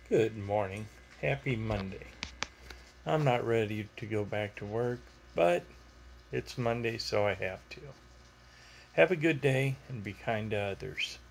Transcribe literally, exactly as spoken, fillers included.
Good morning. Happy Monday. I'm not ready to go back to work, but it's Monday, so I have to. Have a good day and be kind to others.